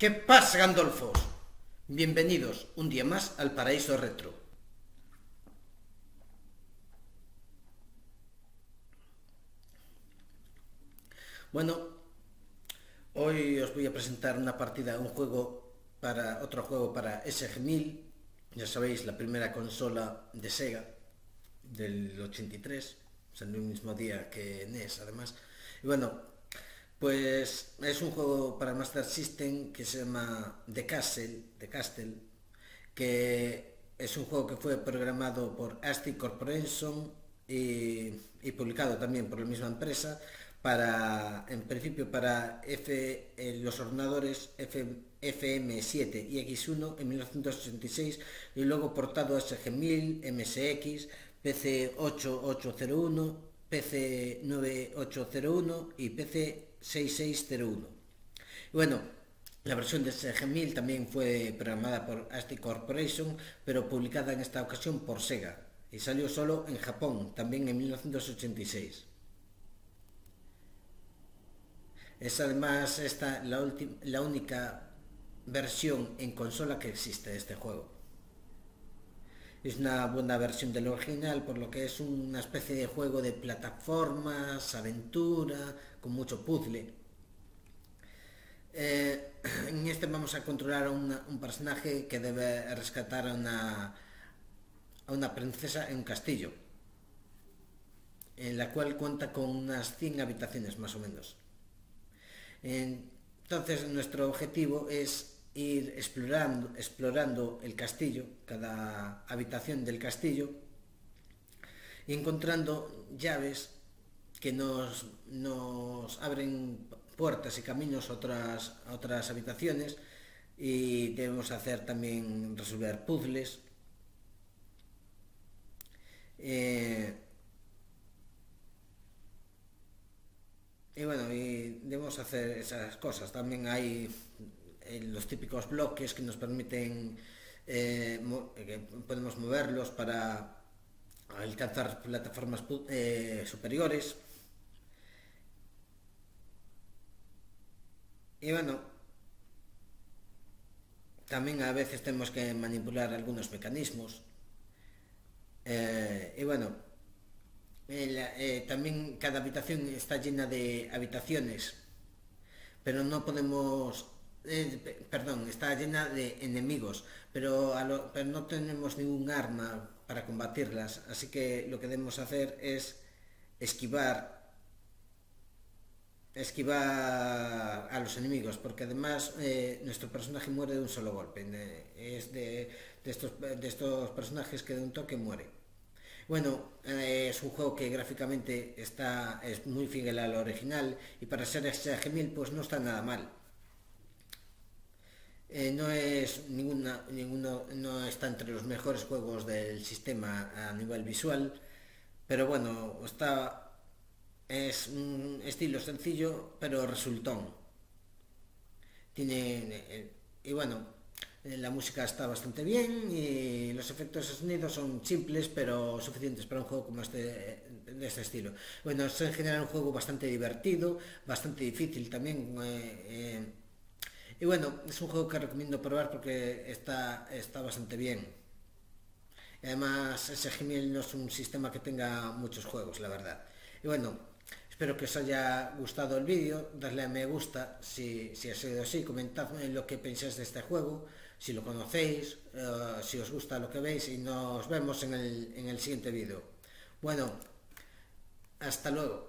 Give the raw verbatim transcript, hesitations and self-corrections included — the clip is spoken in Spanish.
¿Qué pasa, Gandolfos? Bienvenidos un día más al Paraíso Retro. Bueno, hoy os voy a presentar una partida, un juego para otro juego para S G mil. Ya sabéis, la primera consola de Sega del ochenta y tres, salió el mismo día que N E S además. Y bueno, pues es un juego para Master System que se llama The Castle, The Castle, que es un juego que fue programado por ASCII Corporation y, y publicado también por la misma empresa para, en principio, para F, eh, los ordenadores F, F M siete y X uno en mil novecientos ochenta y seis, y luego portado a S G mil, M S X, P C ocho ocho cero uno, P C nueve ocho cero uno y P C seis seis cero uno. Y bueno, la versión de S G mil también fue programada por ASCII Corporation, pero publicada en esta ocasión por Sega, y salió solo en Japón, también en mil novecientos ochenta y seis. Es además esta la, la única versión en consola que existe de este juego. Es una buena versión del original, por lo que es una especie de juego de plataformas, aventura, con mucho puzzle. Eh, en este vamos a controlar a una, un personaje que debe rescatar a una, a una princesa en un castillo, en la cual cuenta con unas cien habitaciones más o menos. Entonces nuestro objetivo es ir explorando, explorando el castillo, cada habitación del castillo, y encontrando llaves que nos, nos abren puertas y caminos a otras, a otras habitaciones, y debemos hacer también resolver puzzles. Eh, y bueno, y debemos hacer esas cosas. También hay eh, los típicos bloques que nos permiten, eh, mo que podemos moverlos para alcanzar plataformas eh, superiores. Y bueno, también a veces tenemos que manipular algunos mecanismos. Eh, y bueno, eh, eh, también cada habitación está llena de habitaciones, pero no podemos... Eh, perdón, está llena de enemigos, pero, a lo, pero no tenemos ningún arma para combatirlas, así que lo que debemos hacer es esquivar esquivar a los enemigos, porque además eh, nuestro personaje muere de un solo golpe. Eh, es de, de, estos, de estos personajes que de un toque muere. Bueno, eh, es un juego que gráficamente está, es muy fiel al original, y para ser S G mil pues no está nada mal. Eh, no es ninguna, ninguno, no está entre los mejores juegos del sistema a nivel visual, pero bueno, está, es un estilo sencillo pero resultón. Tiene eh, y bueno, eh, la música está bastante bien y los efectos de sonido son simples pero suficientes para un juego como este, de este estilo. Bueno, es en general un juego bastante divertido, bastante difícil también. Eh, eh, y bueno, es un juego que recomiendo probar porque está, está bastante bien. Y además, S G mil no es un sistema que tenga muchos juegos, la verdad. Y bueno, espero que os haya gustado el vídeo, dadle a me gusta si, si ha sido así, comentadme lo que pensáis de este juego, si lo conocéis, uh, si os gusta lo que veis, y nos vemos en el, en el siguiente vídeo. Bueno, hasta luego.